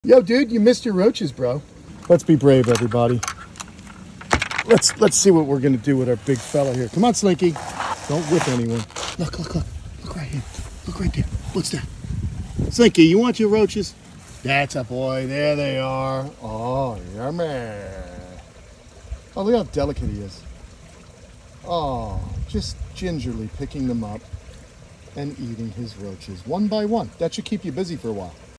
Yo, dude, you missed your roaches, bro. Let's be brave, everybody. Let's see what we're gonna do with our big fella here. Come on, Slinky. Don't whip anyone. Look right here. Look right there. What's that? Slinky, you want your roaches? That's a boy. There they are. Oh, yummy. Oh, look how delicate he is. Oh, just gingerly picking them up and eating his roaches one by one. That should keep you busy for a while.